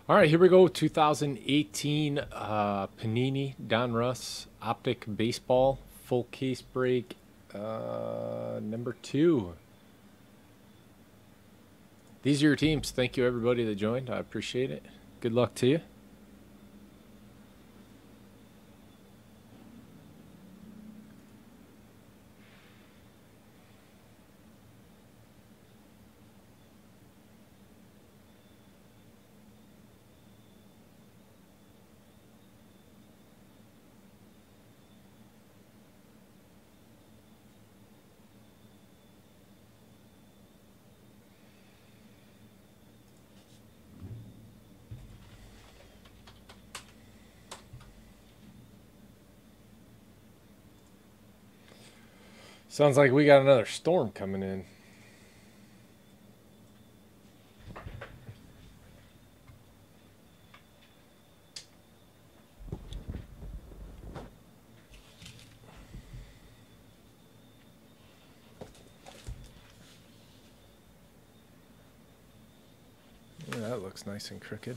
All right, here we go. 2018 Panini Donruss Optic Baseball full case break number 2. These are your teams. Thank you, everybody that joined. I appreciate it. Good luck to you. Sounds like we got another storm coming in. Yeah, that looks nice and crooked.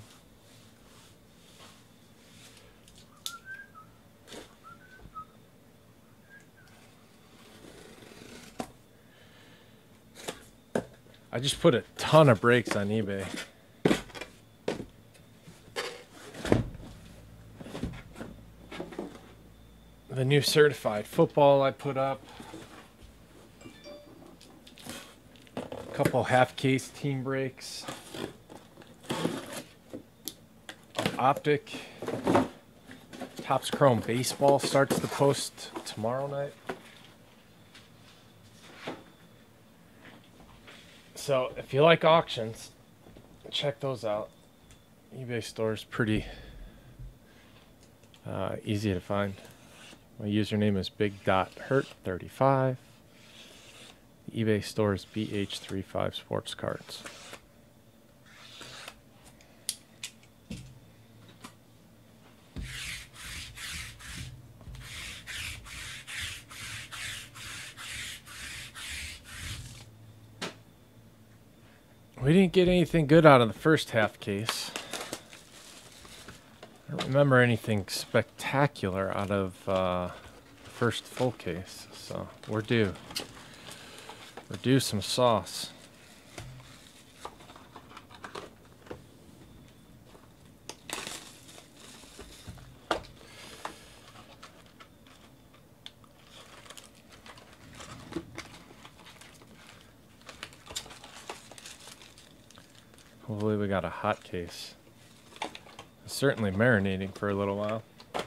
I just put a ton of breaks on eBay. The new certified football I put up. A couple half case team breaks. Optic. Topps Chrome Baseball starts the post tomorrow night. So if you like auctions, check those out. eBay store is pretty easy to find. My username is big.hurt35. The eBay store is BH35 Sports Cards. We didn't get anything good out of the first half case. I don't remember anything spectacular out of the first full case, so we're due. We're due some sauce. Hopefully we got a hot case. It's certainly marinating for a little while.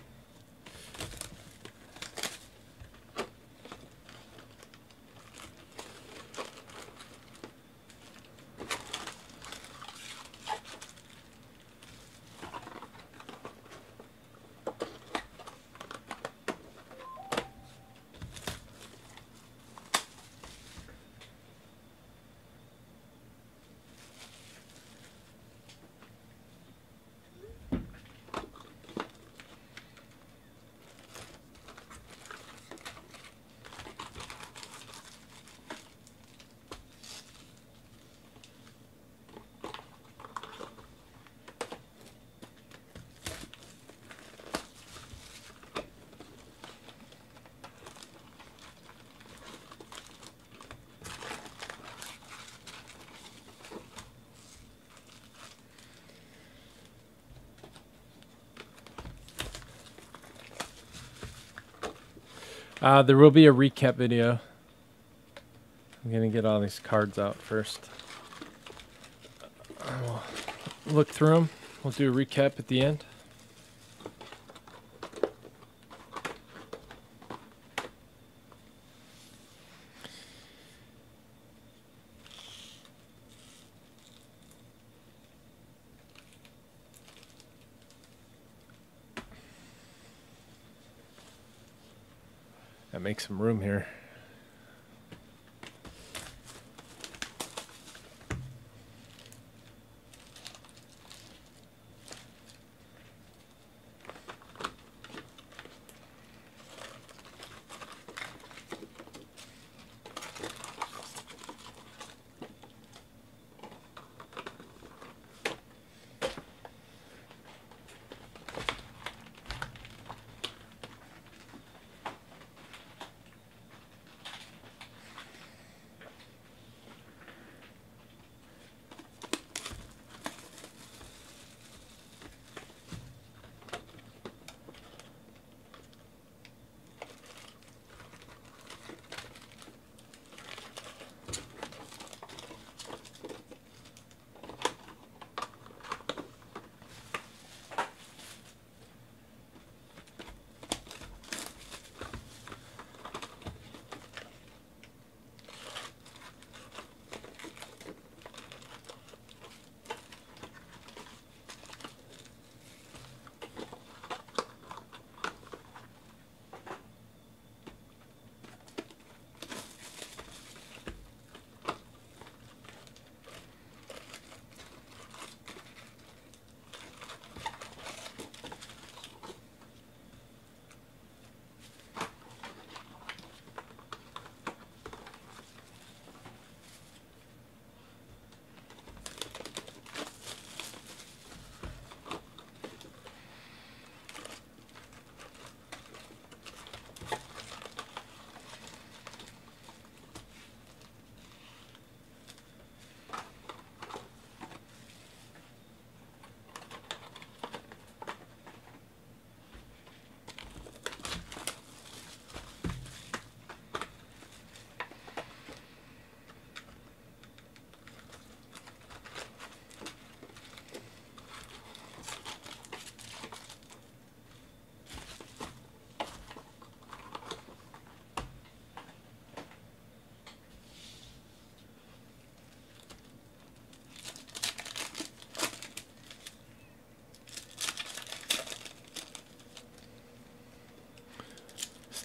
There will be a recap video. I'm going to get all these cards out first. We'll look through them. We'll do a recap at the end. That makes some room here.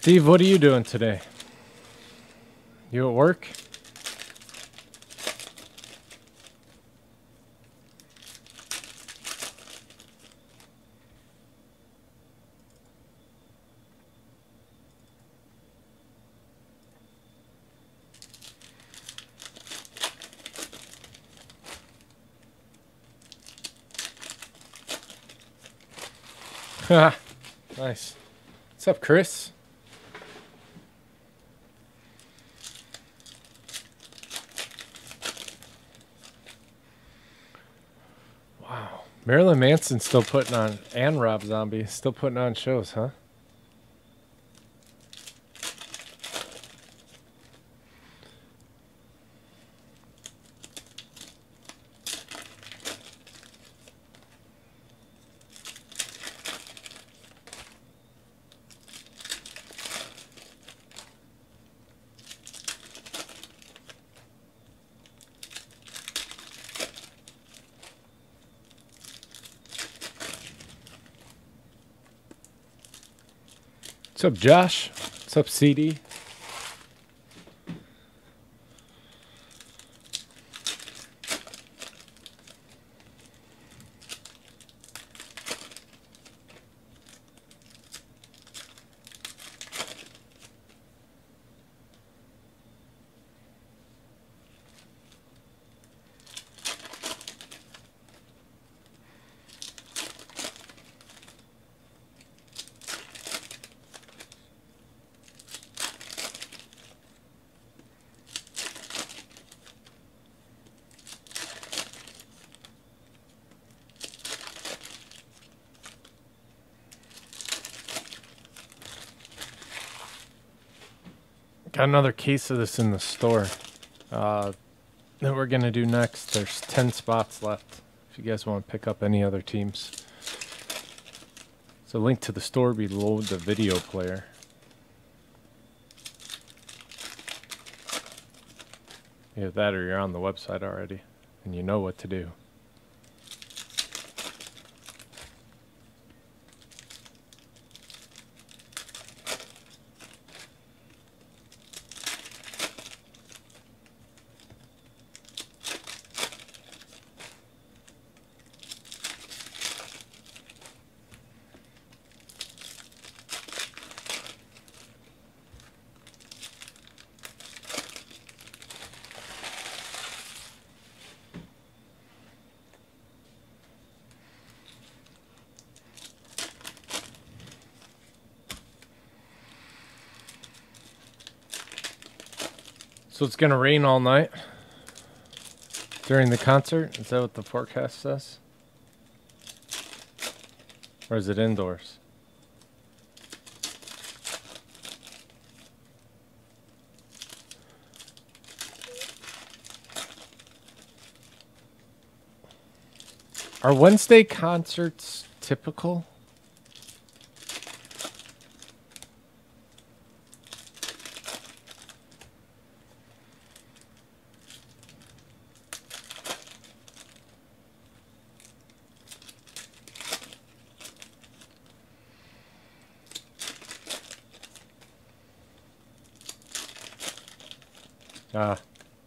Steve, what are you doing today? You at work? Nice. What's up, Chris? Wow. Marilyn Manson still putting on, and Rob Zombie still putting on shows, huh? What's up, Josh? What's up, CD? Got another case of this in the store that we're going to do next. There's 10 spots left if you guys want to pick up any other teams. So link to the store below the video player. Either that or you're on the website already and you know what to do. So it's going to rain all night during the concert? Is that what the forecast says? Or is it indoors? Are Wednesday concerts typical? Ah.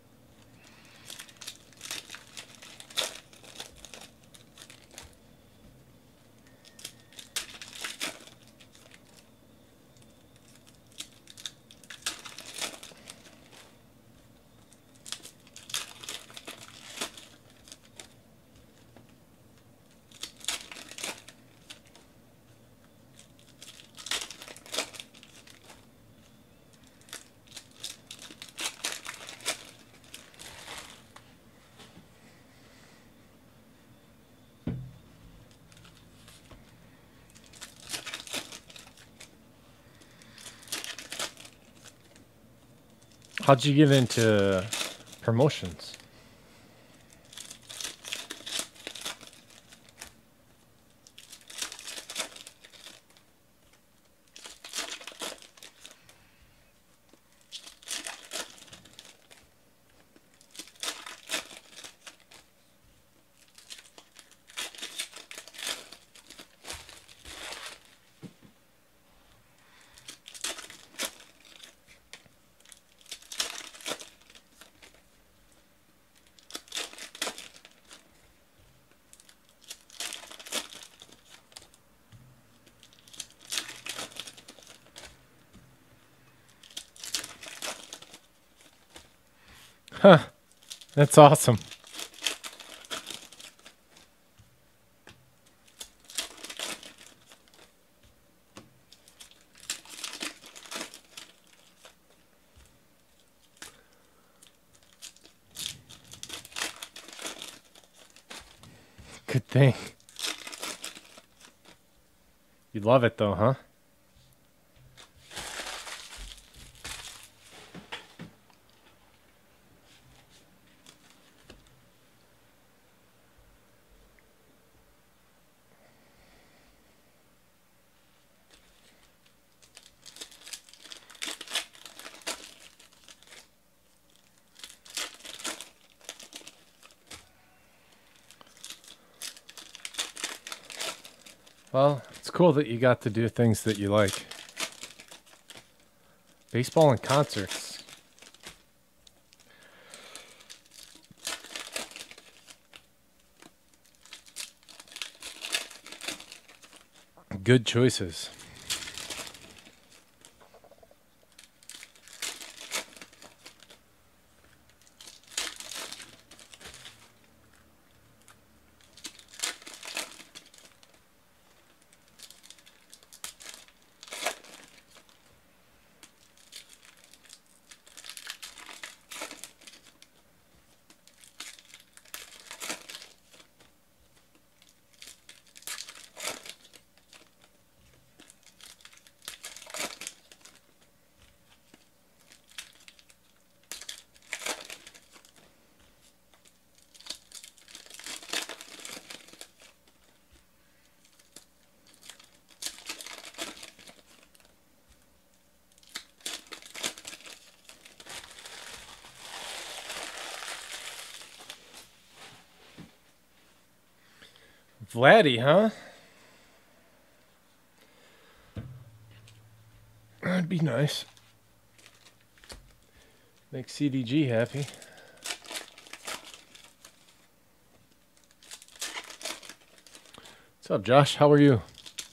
How'd you get into promotions? Huh. That's awesome. Good thing. You love it though, huh? Well, it's cool that you got to do things that you like. Baseball and concerts. Good choices. Vladdy, huh? That'd be nice. Make CDG happy. What's up, Josh? How are you?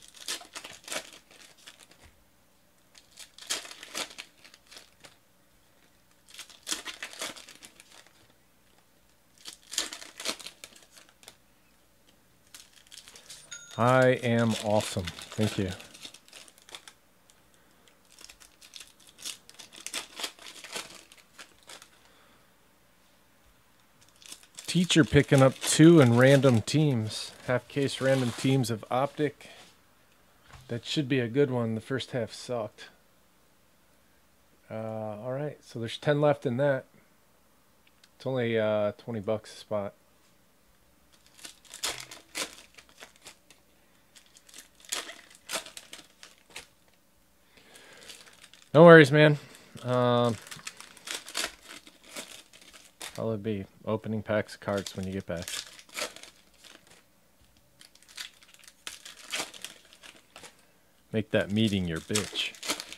I am awesome. Thank you. Teacher picking up 2 in random teams. Half case random teams of Optic. That should be a good one. The first half sucked. All right, so there's 10 left in that. It's only $20 a spot. No worries, man. I'll be opening packs of cards when you get back. Make that meeting your bitch.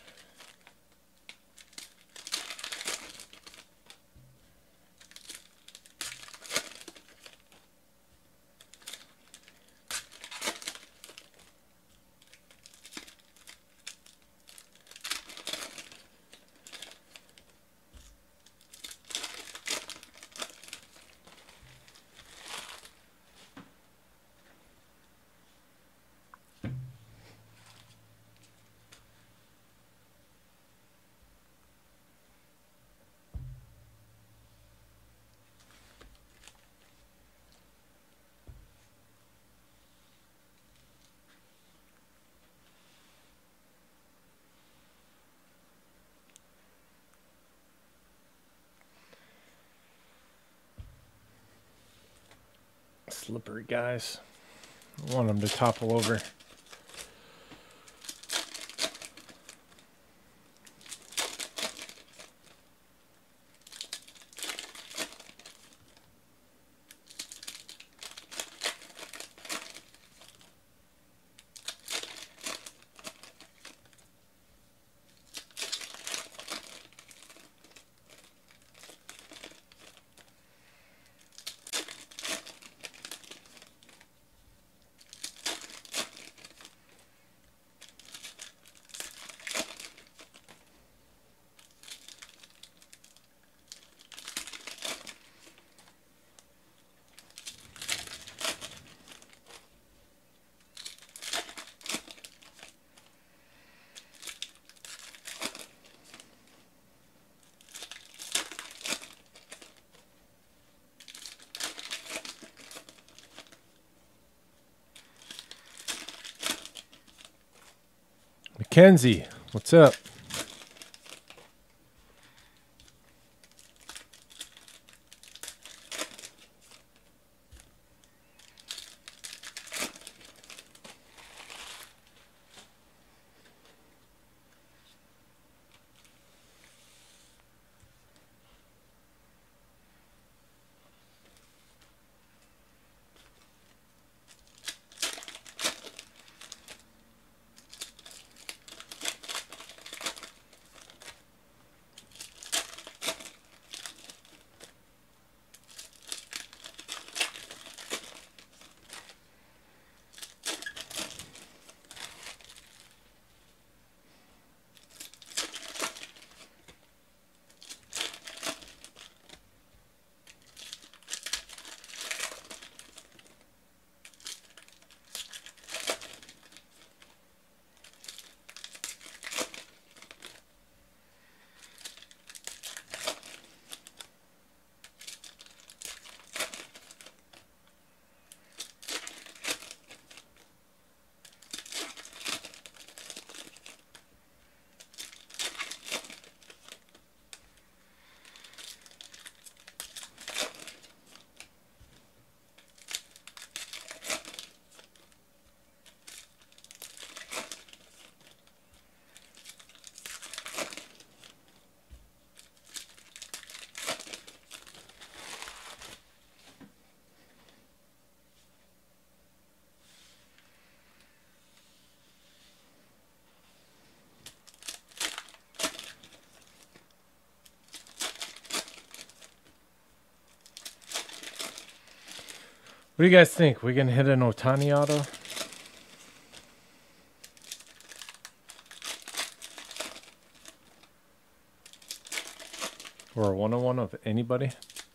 Slippery guys. I want them to topple over. Mackenzie, what's up? What do you guys think? We can hit an Ohtani auto? Or a 101 of anybody?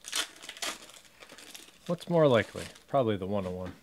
What's more likely? Probably the 101.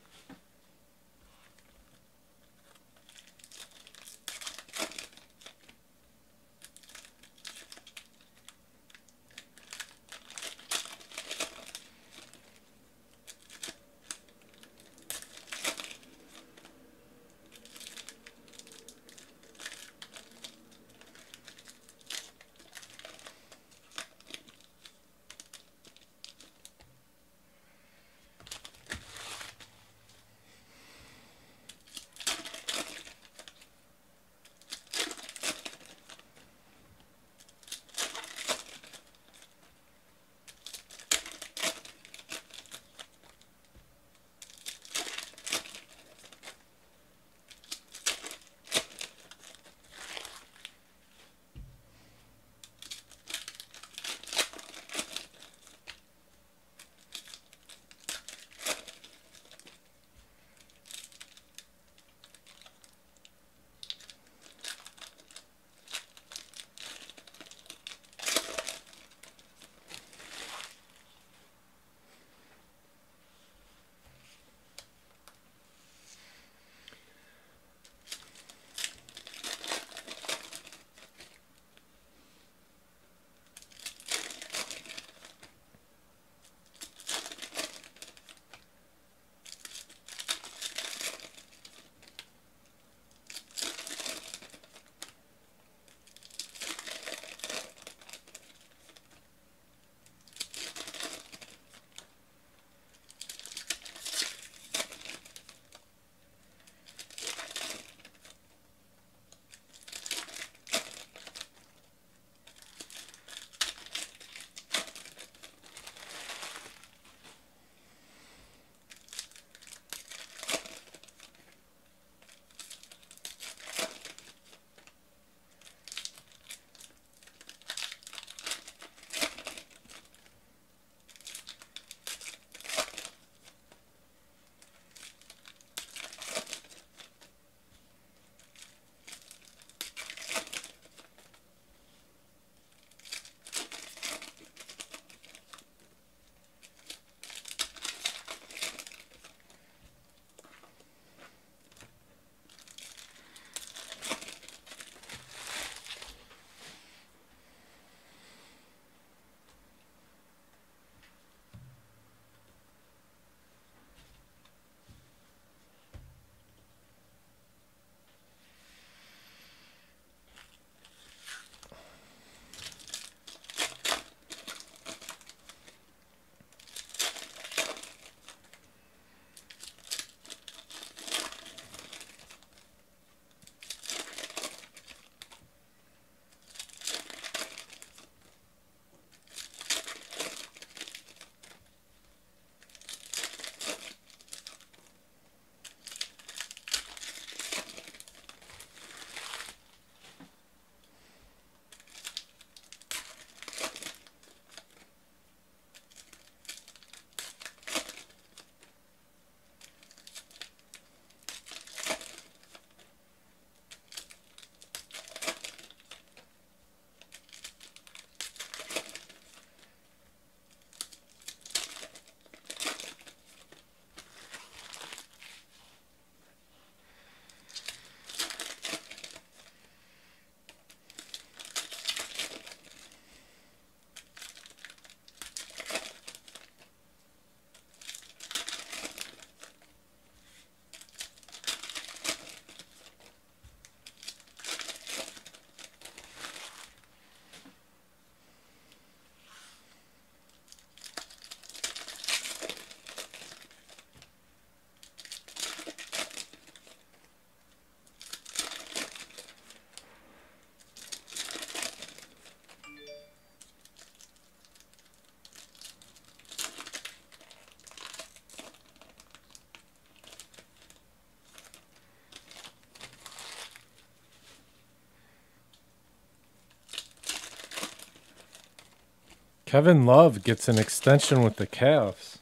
Kevin Love gets an extension with the Cavs.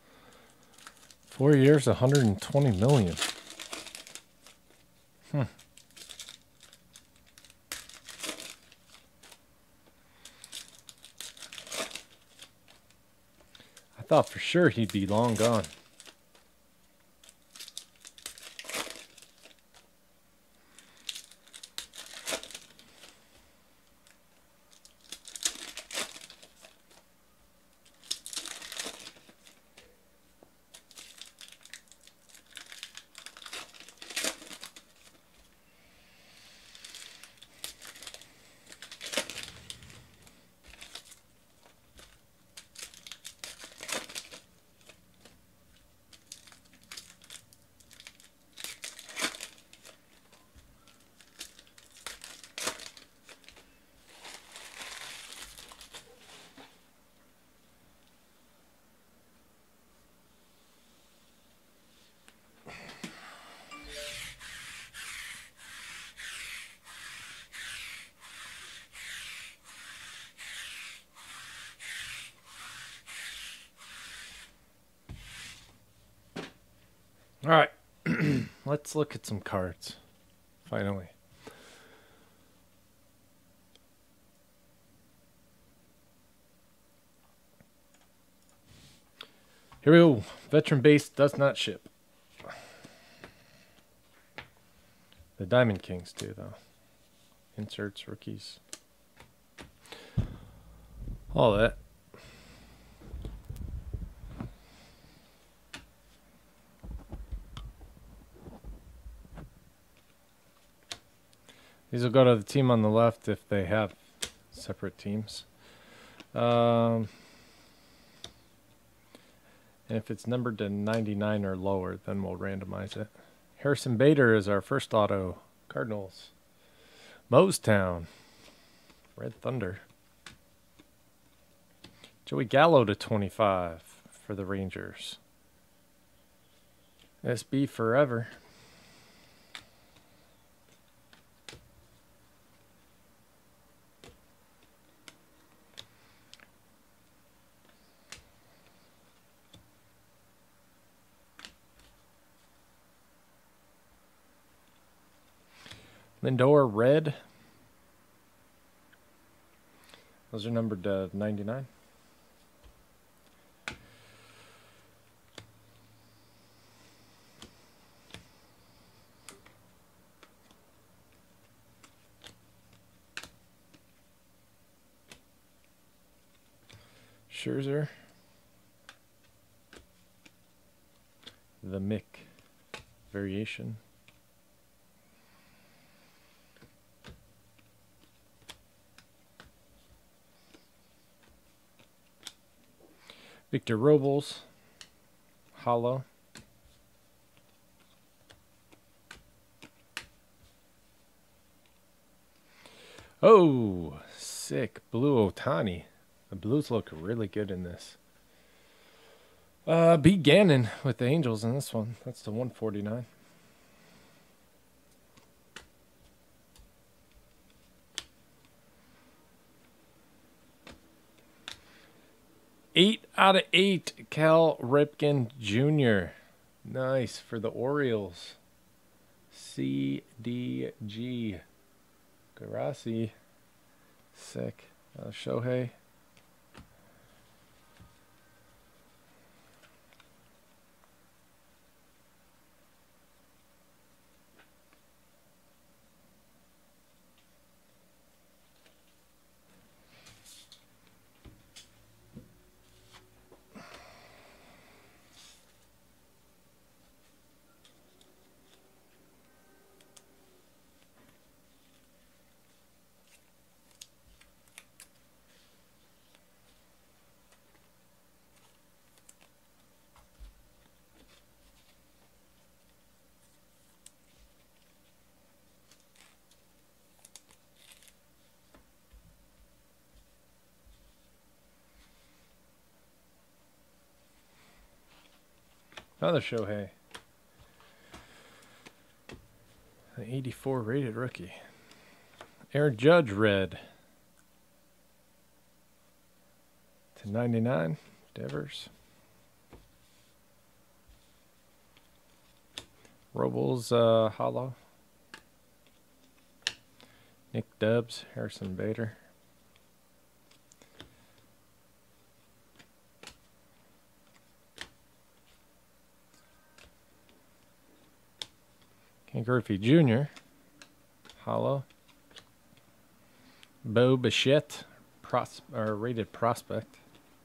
4 years, $120 million. I thought for sure he'd be long gone. All right, let's look at some cards, finally. Here we go. Veteran base does not ship. The Diamond Kings do, though. Inserts, rookies. All that. These will go to the team on the left if they have separate teams. And if it's numbered to 99 or lower, then we'll randomize it. Harrison Bader is our first auto. Cardinals. Mostown. Red Thunder. Joey Gallo to 25 for the Rangers. SB forever. Lindor red. Those are numbered to 99. Scherzer. The Mick variation. Victor Robles, hollow. Oh, sick. Blue Ohtani. The Blues look really good in this. B. Gannon with the Angels in this one. That's the 149. Eight out of 8, Cal Ripken Jr. Nice for the Orioles. CDG. Garasi. Sick. Shohei. Another Shohei. An 84 rated rookie. Aaron Judge red. /99, Devers. Robles, hollow. Nick Dubs, Harrison Bader. Ken Griffey Jr., hollow. Bo Bichette, rated prospect.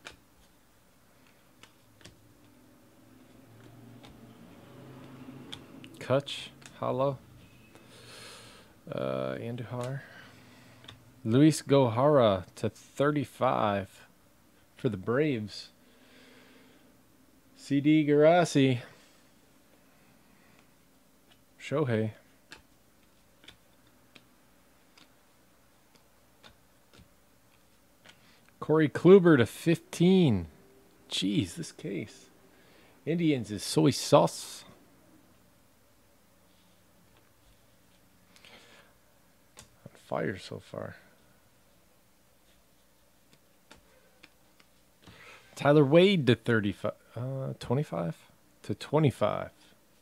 Kutch, hollow. Andujar. Luis Gohara /35 for the Braves. CD Garasi. Shohei. Corey Kluber /15. Jeez, this case. Indians is soy sauce. On fire so far. Tyler Wade /35. 25 /25.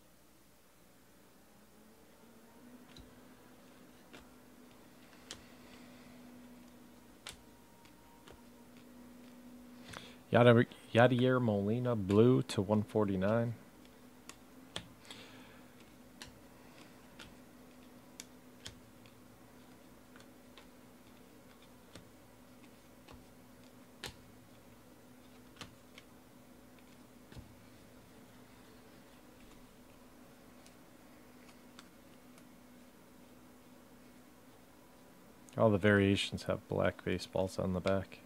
Yadier Molina blue /149. All the variations have black baseballs on the back.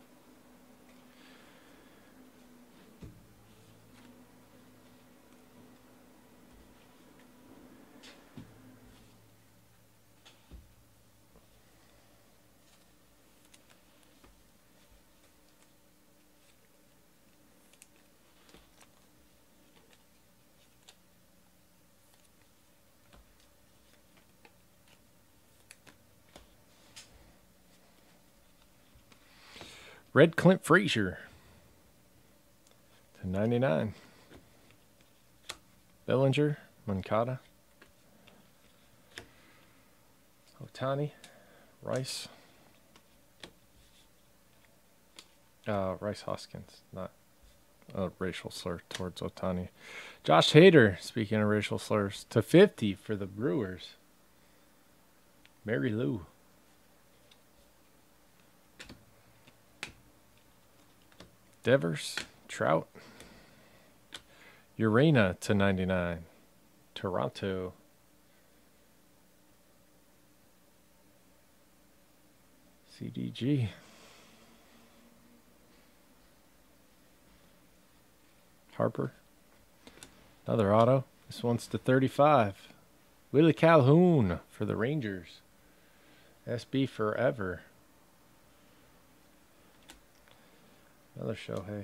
Red Clint Frazier /99. Bellinger, Moncada. Ohtani, Rice. Rice Hoskins, not a racial slur towards Ohtani. Josh Hader, speaking of racial slurs, /50 for the Brewers. Mary Lou. Devers, Trout. Urena /99. Toronto. CDG. Harper. Another auto. This one's /35. Willie Calhoun for the Rangers. SB forever. Another Shohei.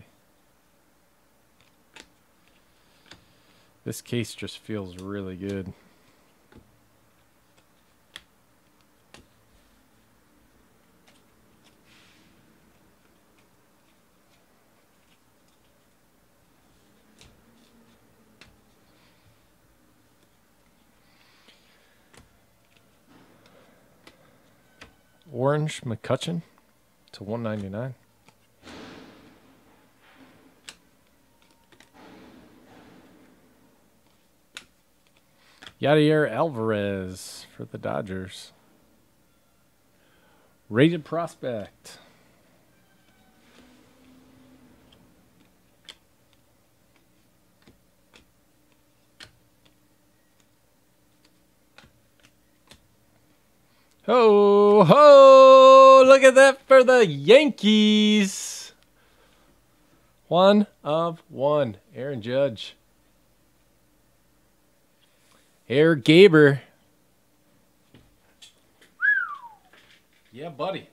This case just feels really good. Orange McCutchen /199. Yadier Alvarez for the Dodgers. Rated prospect. Ho, ho! Look at that for the Yankees. 1 of 1. Aaron Judge. Eric Gaber. Yeah, buddy.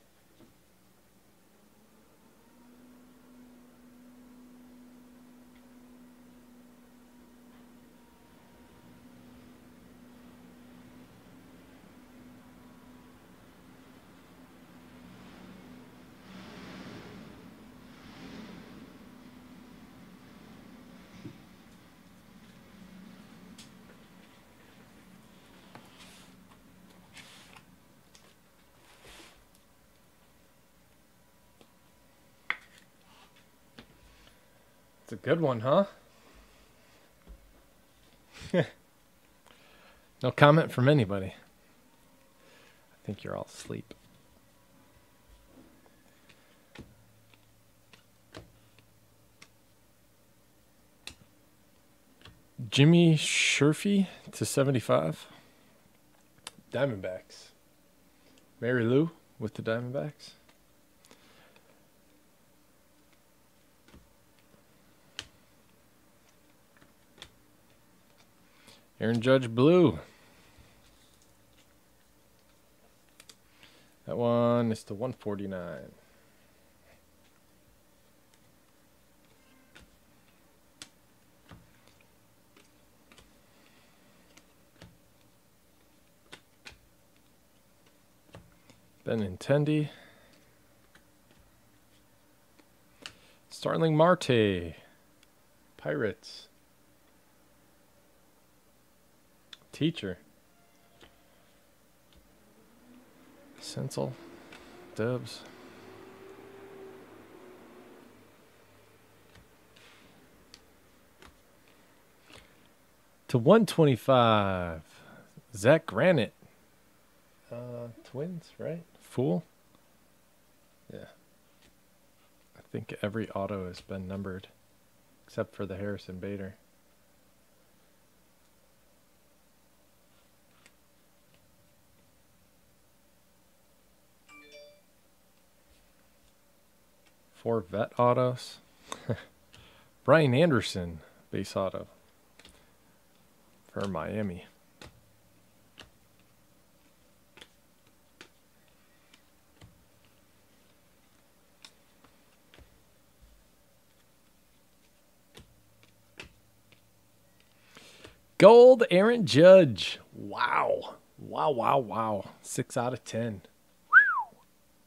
It's a good one, huh? No comment from anybody. I think you're all asleep. Jimmy Sherfy to 75. Diamondbacks. Mary Lou with the Diamondbacks. Aaron Judge blue. That one is to 149. Benintendi. Starling Marte. Pirates. Teacher. Senzel. Dubs. To 125. Zach Granite. Twins, right? Fool. Yeah. I think every auto has been numbered except for the Harrison Bader. Four vet autos. Brian Anderson, base auto for Miami. Gold, Aaron Judge. Wow. Wow, wow, wow. 6 out of 10. Whew.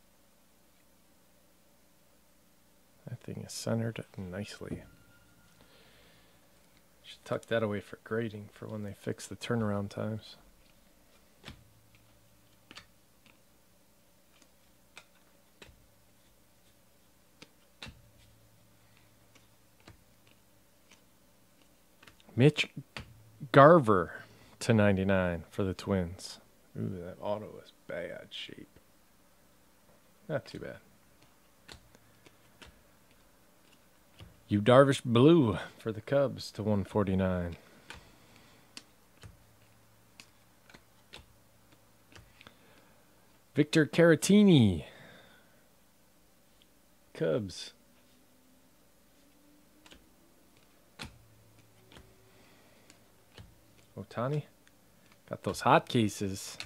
That thing is centered nicely. Should tuck that away for grading for when they fix the turnaround times. Mitch Garver to 99 for the Twins. Ooh, that auto is bad shape. Not too bad. Yu Darvish blue for the Cubs to 149. Victor Caratini. Cubs. Ohtani. Got those hot cases.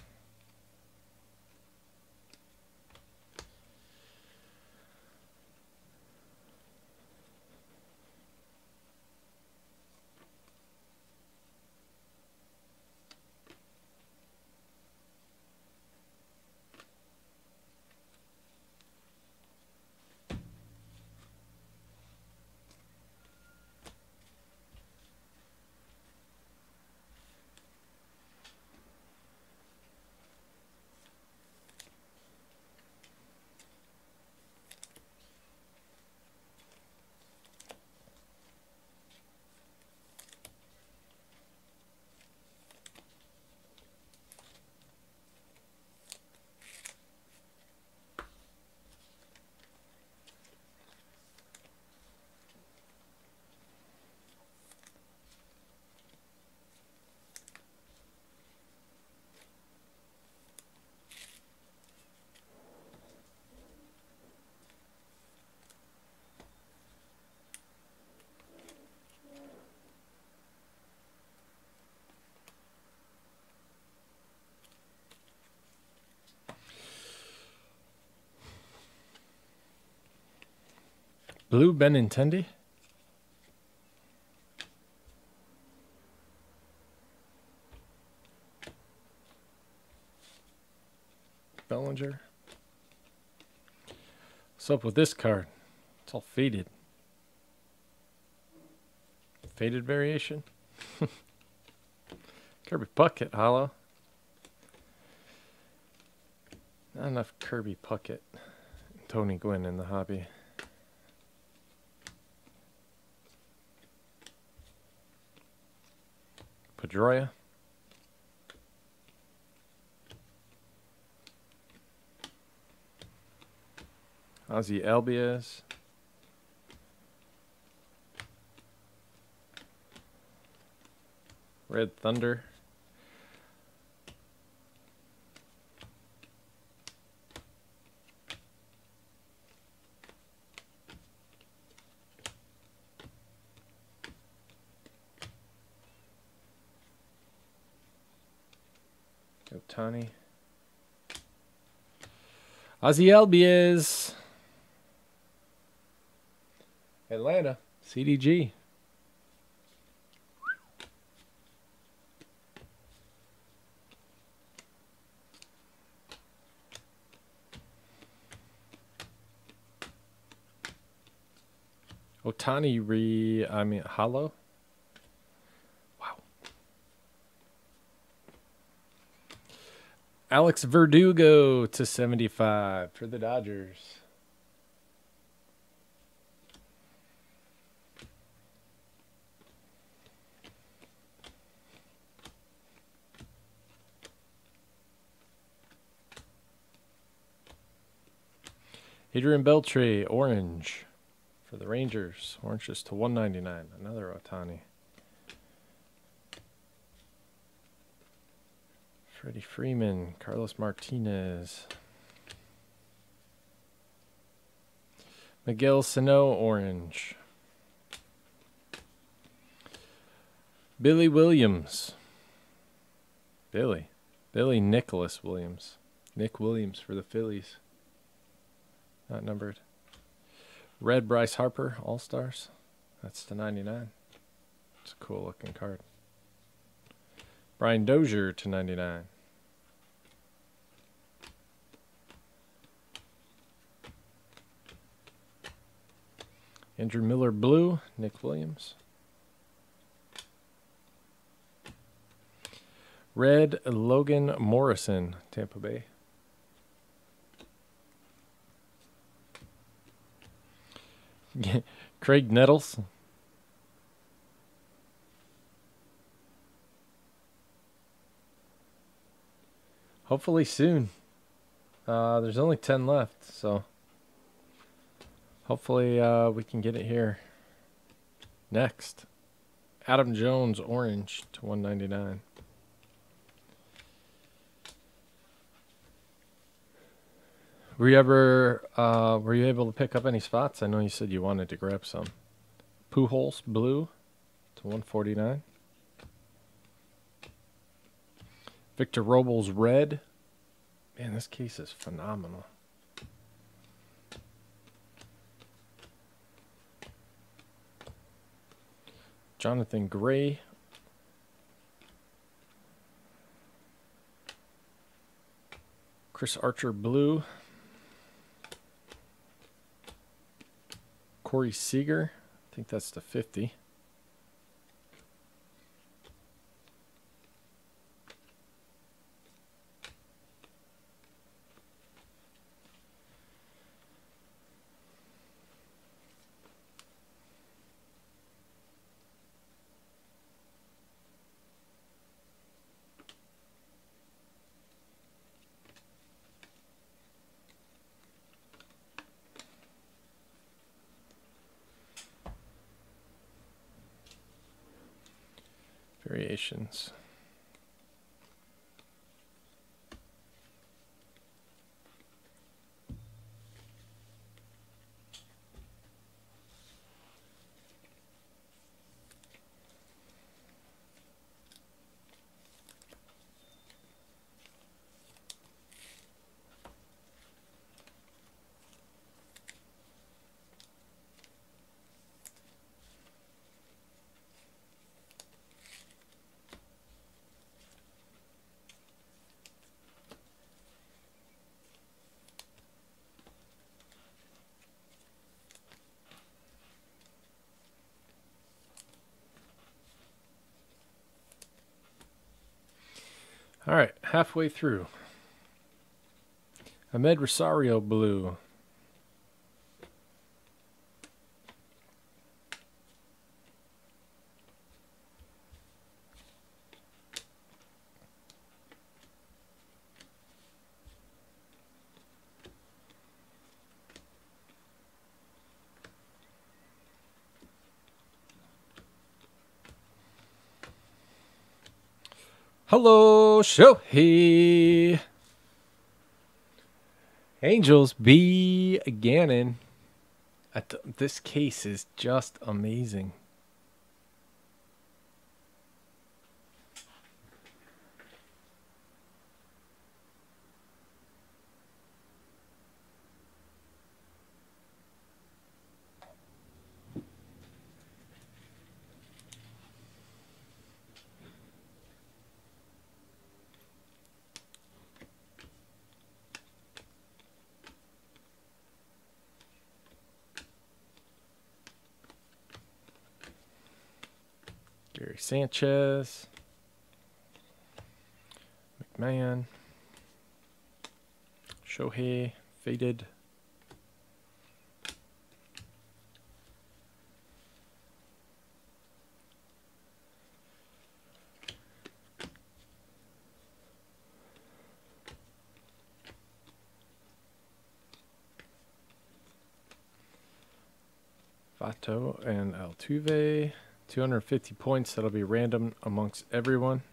Blue Benintendi. Bellinger. What's up with this card? It's all faded. Faded variation. Kirby Puckett, hollow. Not enough Kirby Puckett. Tony Gwynn in the hobby. Pedroia. Ozzy Albies. Red Thunder. Ohtani. Ozzy Albies. Atlanta. CDG. Ohtani hollow. Wow. Alex Verdugo to 75 for the Dodgers. Adrian Beltre, orange for the Rangers. Oranges to 199. Another Ohtani. Freddie Freeman, Carlos Martinez. Miguel Sano, orange. Billy Williams. Billy Nicholas Williams. Nick Williams for the Phillies. Not numbered. Red Bryce Harper, All-Stars. That's to 99. It's a cool looking card. Brian Dozier to 99. Andrew Miller blue, Nick Williams. Red Logan Morrison, Tampa Bay. Craig Nettles. Hopefully soon. There's only 10 left, so hopefully we can get it here next. Adam Jones, orange to 199. Were you able to pick up any spots? I know you said you wanted to grab some. Pujols blue to 149. Victor Robles red. Man, this case is phenomenal. Jonathan Gray. Chris Archer blue. Corey Seager, I think that's the 50. Variations. All right, halfway through. Ahmed Rosario blue. Hello, Shohei. Angels B. Gannon. This case is just amazing. Gary Sanchez. McMahon. Shohei. Faded. Vato and Altuve. 250 points. That'll be random amongst everyone.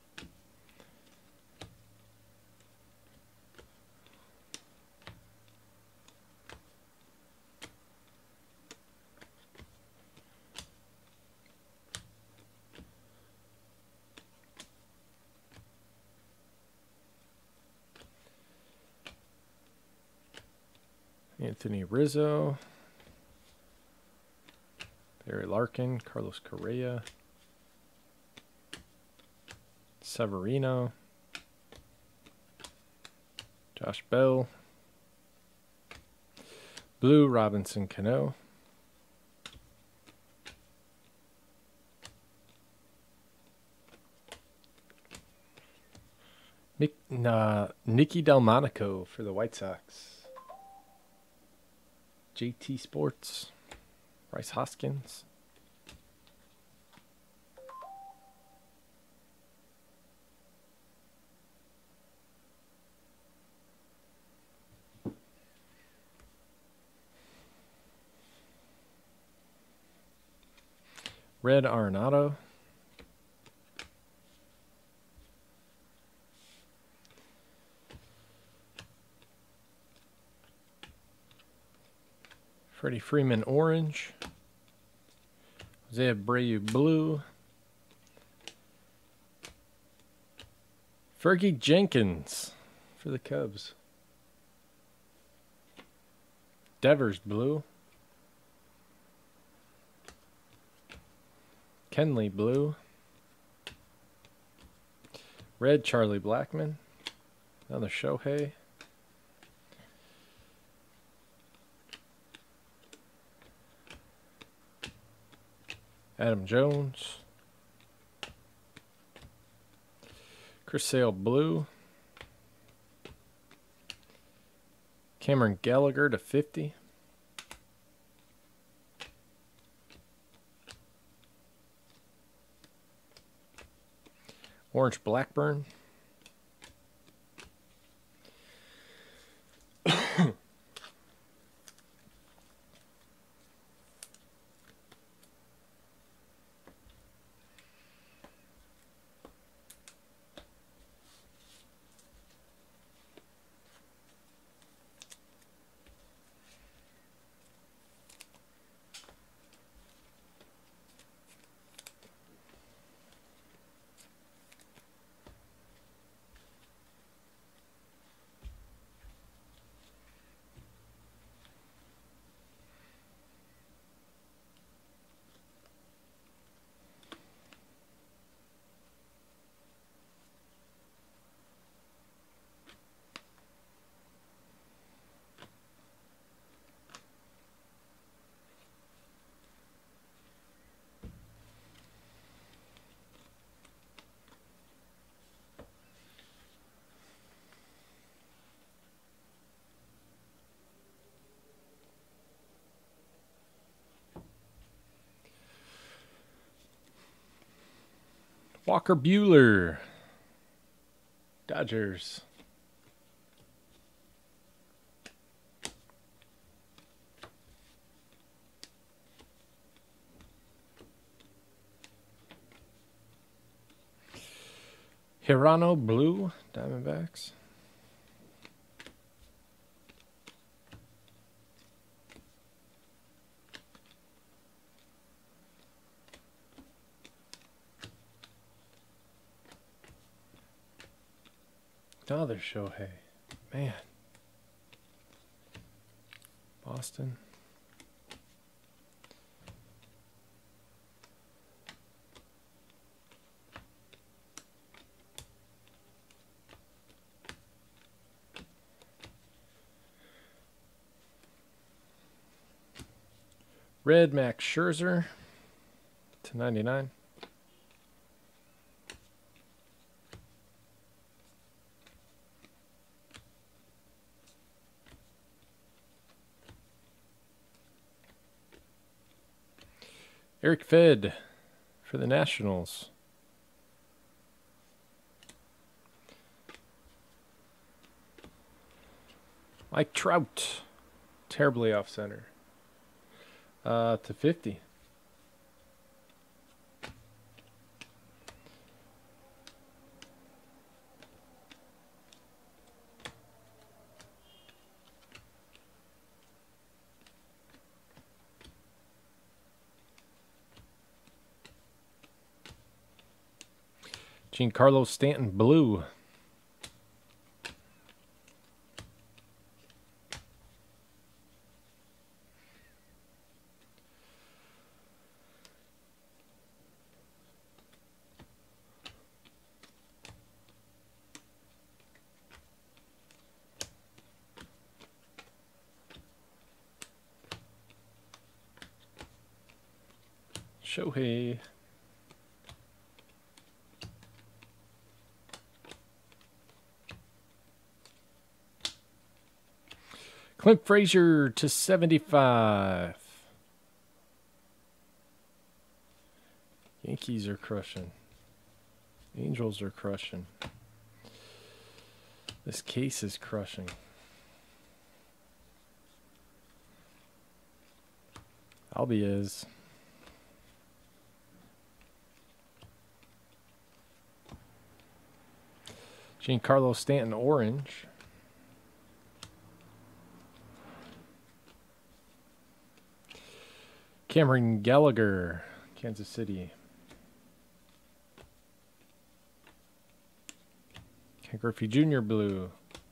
Anthony Rizzo. Barry Larkin. Carlos Correa. Severino. Josh Bell. Blue, Robinson Cano. Nicky Delmonico for the White Sox. JT Sports. Bryce Hoskins. Red Arenado. Freddie Freeman orange. Jose Abreu blue. Fergie Jenkins for the Cubs. Devers blue. Kenley blue. Red Charlie Blackmon. Another Shohei. Adam Jones. Chris Sale blue. Cameron Gallagher to 50. Orange Blackburn. Walker Buehler. Dodgers. Hirano Blue, Diamondbacks. Another Shohei. Man. Boston. Red Max Scherzer /99. Eric Fed for the Nationals. Mike Trout, terribly off center. /50. Giancarlo Stanton Blue. Shohei. Clint Frazier /75. Yankees are crushing. Angels are crushing. This case is crushing. Albie is. Giancarlo Stanton orange. Cameron Gallagher, Kansas City. Ken Griffey Jr. blue.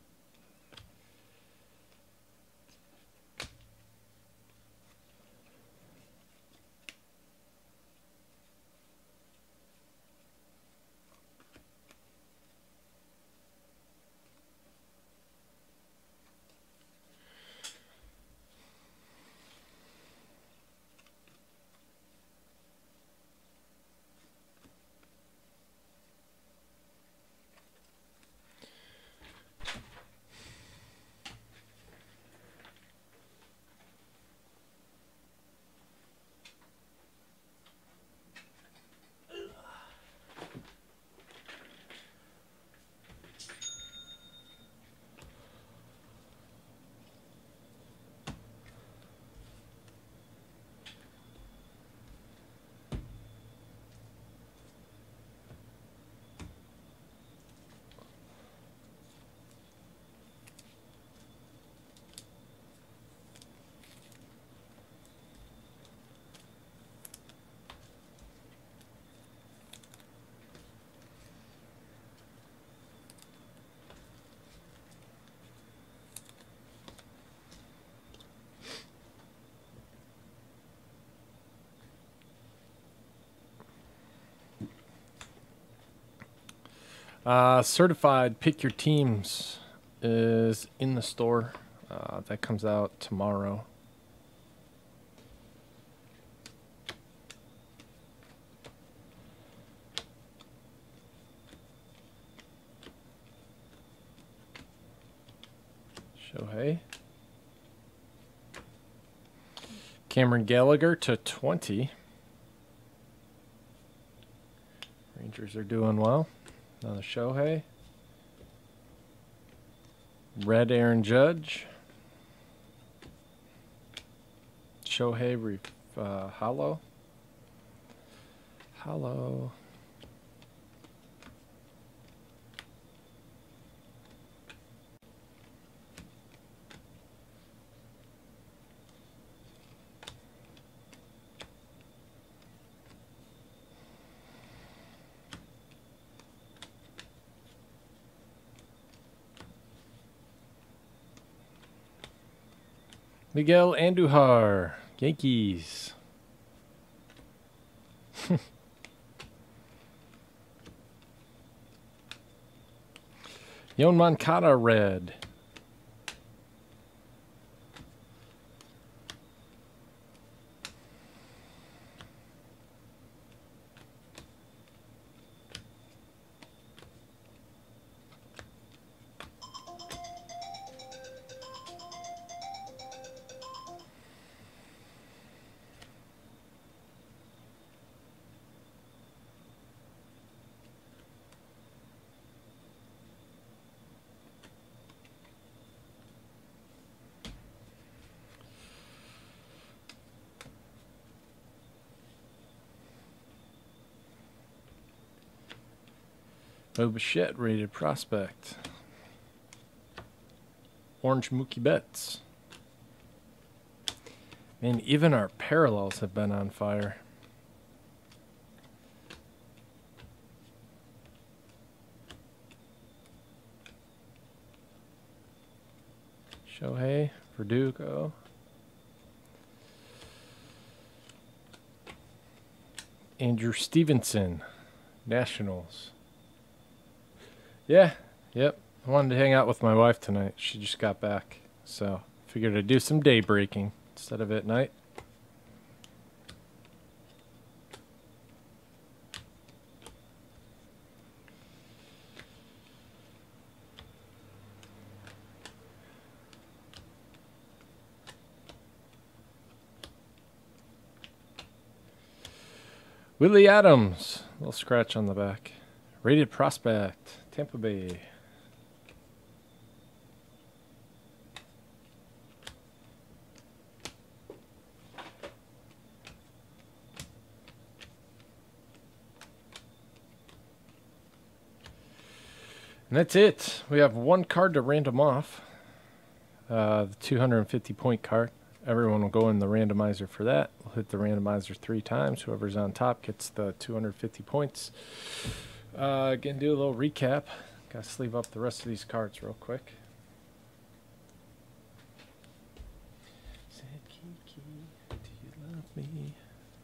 Certified Pick Your Teams is in the store. That comes out tomorrow. Shohei. Cameron Gallagher /20. Rangers are doing well. Another Shohei. Red Aaron Judge. Shohei hollow. Hollow. Miguel Andujar, Yankees. Yon Moncada, red. Bo Bichette, rated prospect. Orange Mookie Betts. And even our parallels have been on fire. Shohei, Verdugo. Andrew Stevenson, Nationals. Yeah, yep. I wanted to hang out with my wife tonight. She just got back, so figured I'd do some day breaking instead of at night. Willie Adams, little scratch on the back. Rated prospect, Tampa Bay. And that's it. We have one card to random off. The 250-point card. Everyone will go in the randomizer for that. We'll hit the randomizer 3 times. Whoever's on top gets the 250 points. Again, do a little recap. Gotta sleeve up the rest of these cards real quick. Said Kiki, do you love me?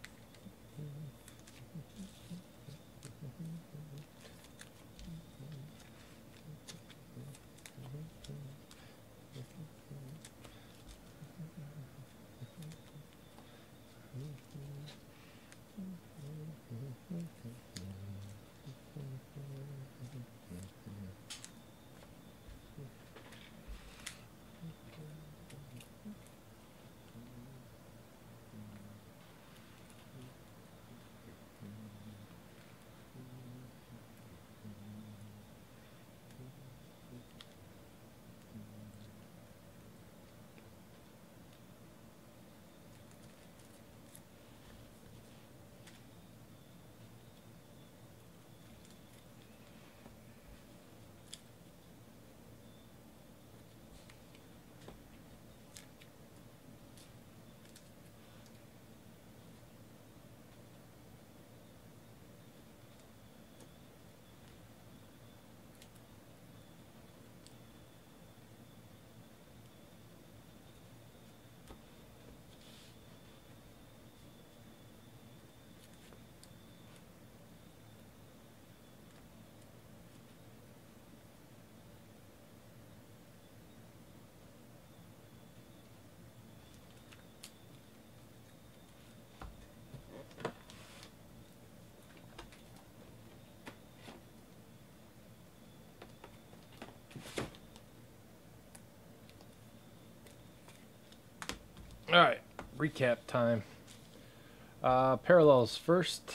All right, recap time. Parallels first.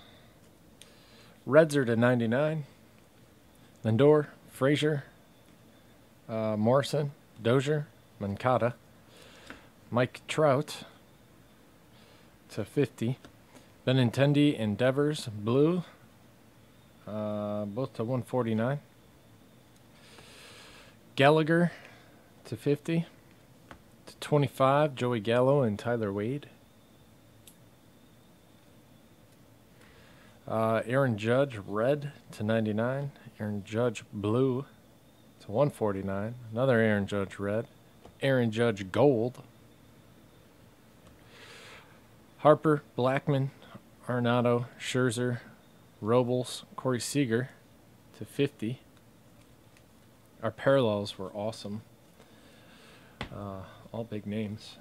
Reds are to 99. Lindor, Frazier, Morrison, Dozier, Moncada, Mike Trout to 50. Benintendi and Devers, blue, both to 149. Gallagher to 50. To 25, Joey Gallo and Tyler Wade. Aaron Judge, red to 99. Aaron Judge, blue to 149. Another Aaron Judge, red. Aaron Judge, gold Harper, Blackman, Arenado, Scherzer, Robles, Corey Seager to 50. Our parallels were awesome. All big names.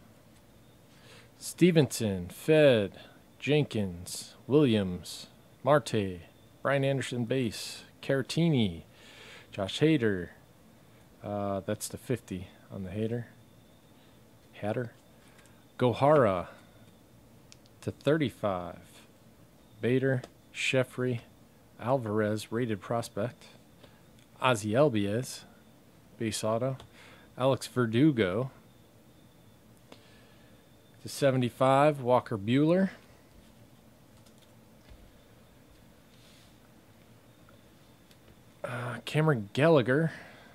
Stevenson, Fed, Jenkins, Williams, Marte, Brian Anderson base, Caratini, Josh Hader. That's the 50 on the Hatter. Gohara to 35. Bader, Sheffrey, Alvarez, rated prospect. Ozzie Albies, base auto. Alex Verdugo to 75. Walker Buehler. Cameron Gallagher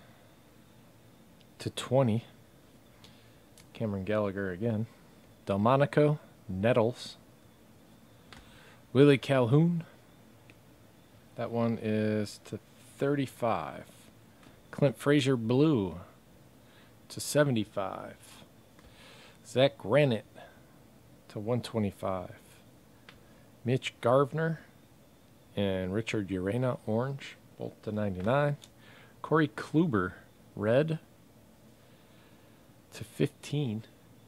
to 20. Cameron Gallagher again. Delmonico, Nettles. Willie Calhoun. That one is to 35. Clint Frazier Blue to 75. Zach Granite to 125. Mitch Garvner and Richard Urena Orange, both to 99. Corey Kluber Red to 15.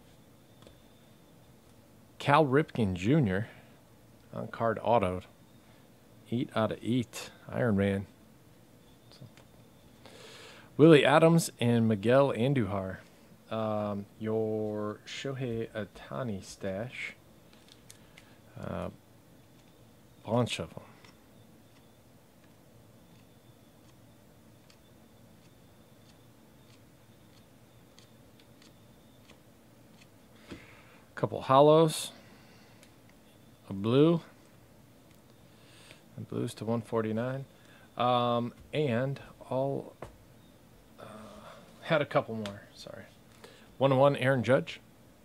Cal Ripken Jr. on card auto. 8 out of 8. Iron Man. Willie Adams and Miguel Andujar. Your Shohei Ohtani stash. Bunch of them. Couple hollows. A blue. And blues to 149. And all... had a couple more. Sorry. 1-1 Aaron Judge.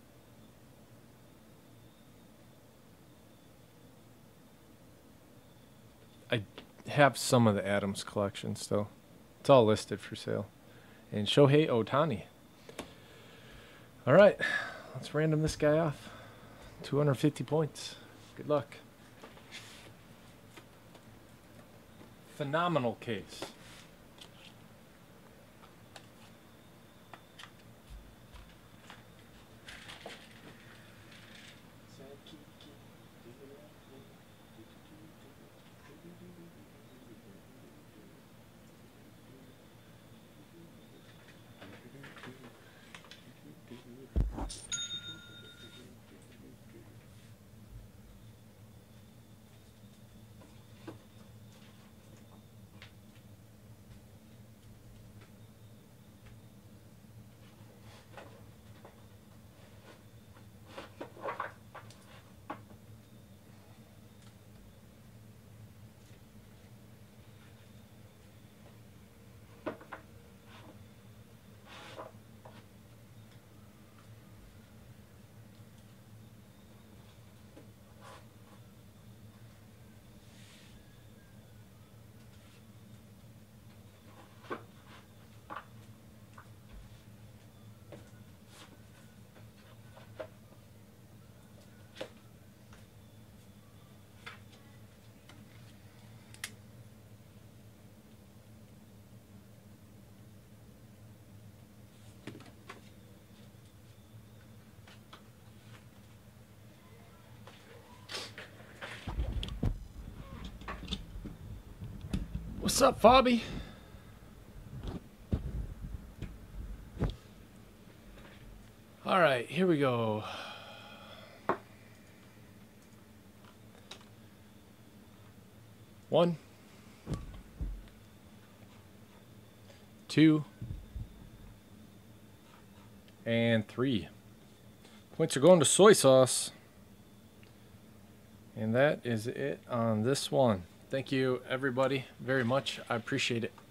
I have some of the Adams collection still. It's all listed for sale. And Shohei Ohtani. All right. Let's random this guy off. 250 points. Good luck. Phenomenal case. What's up, Fabi? All right, here we go. One, two, and 3. Points are going to Soy Sauce. And that is it on this one. Thank you, everybody, very much. I appreciate it.